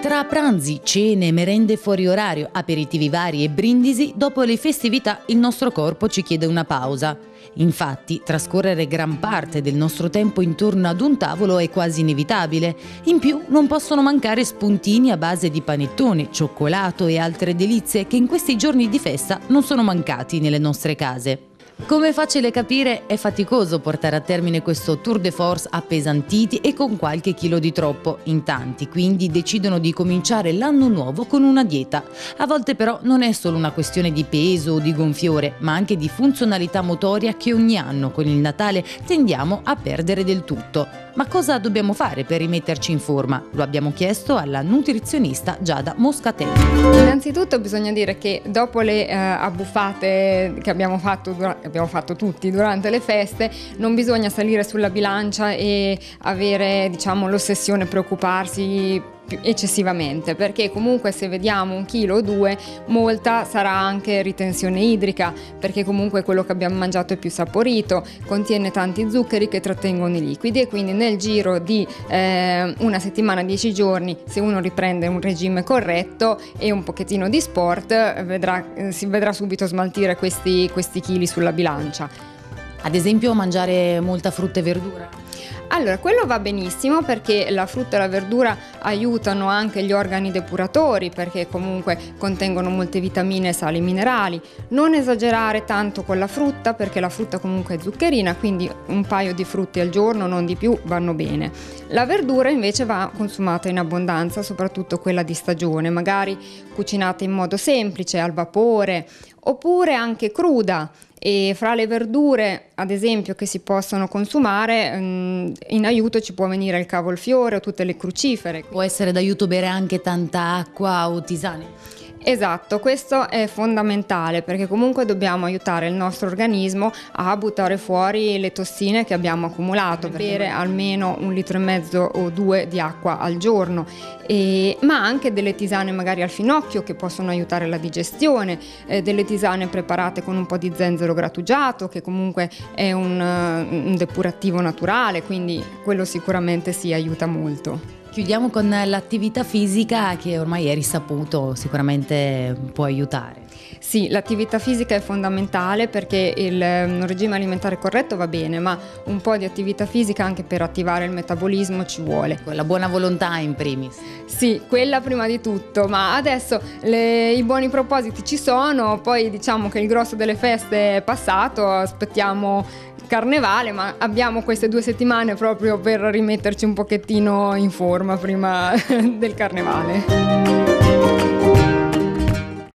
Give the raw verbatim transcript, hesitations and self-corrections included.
Tra pranzi, cene, merende fuori orario, aperitivi vari e brindisi, dopo le festività il nostro corpo ci chiede una pausa. Infatti, trascorrere gran parte del nostro tempo intorno ad un tavolo è quasi inevitabile. In più, non possono mancare spuntini a base di panettone, cioccolato e altre delizie che in questi giorni di festa non sono mancati nelle nostre case. Come è facile capire, è faticoso portare a termine questo tour de force appesantiti e con qualche chilo di troppo. In tanti, quindi, decidono di cominciare l'anno nuovo con una dieta. A volte però non è solo una questione di peso o di gonfiore, ma anche di funzionalità motoria che ogni anno con il Natale tendiamo a perdere del tutto. Ma cosa dobbiamo fare per rimetterci in forma? Lo abbiamo chiesto alla nutrizionista Giada Moscatelli. Innanzitutto bisogna dire che dopo le eh, abbuffate che abbiamo fatto, dura- abbiamo fatto tutti durante le feste, non bisogna salire sulla bilancia e avere, diciamo, l'ossessione, preoccuparsi più eccessivamente, perché comunque se vediamo un chilo o due, molta sarà anche ritenzione idrica, perché comunque quello che abbiamo mangiato è più saporito, contiene tanti zuccheri che trattengono i liquidi e quindi nel giro di eh, una settimana, dieci giorni, se uno riprende un regime corretto e un pochettino di sport, vedrà, eh, si vedrà subito smaltire questi, questi chili sulla bilancia. Ad esempio, mangiare molta frutta e verdura? Allora, quello va benissimo perché la frutta e la verdura aiutano anche gli organi depuratori, perché comunque contengono molte vitamine, sali minerali. Non esagerare tanto con la frutta, perché la frutta comunque è zuccherina, quindi un paio di frutti al giorno, non di più, vanno bene. La verdura invece va consumata in abbondanza, soprattutto quella di stagione, magari cucinata in modo semplice, al vapore, oppure anche cruda. E fra le verdure, ad esempio, che si possono consumare, in aiuto ci può venire il cavolfiore o tutte le crucifere. Può essere d'aiuto bere anche tanta acqua o tisane? Esatto, questo è fondamentale perché comunque dobbiamo aiutare il nostro organismo a buttare fuori le tossine che abbiamo accumulato, bere almeno un litro e mezzo o due di acqua al giorno, e, ma anche delle tisane magari al finocchio che possono aiutare la digestione, eh, delle tisane preparate con un po' di zenzero grattugiato che comunque è un, un depurativo naturale, quindi quello sicuramente si aiuta molto. Chiudiamo con l'attività fisica che ormai è risaputo, sicuramente può aiutare. Sì, l'attività fisica è fondamentale perché il un regime alimentare corretto va bene, ma un po' di attività fisica anche per attivare il metabolismo ci vuole. La buona volontà in primis. Sì, quella prima di tutto, ma adesso le, i buoni propositi ci sono, poi diciamo che il grosso delle feste è passato, aspettiamo Carnevale, ma abbiamo queste due settimane proprio per rimetterci un pochettino in forma prima del Carnevale.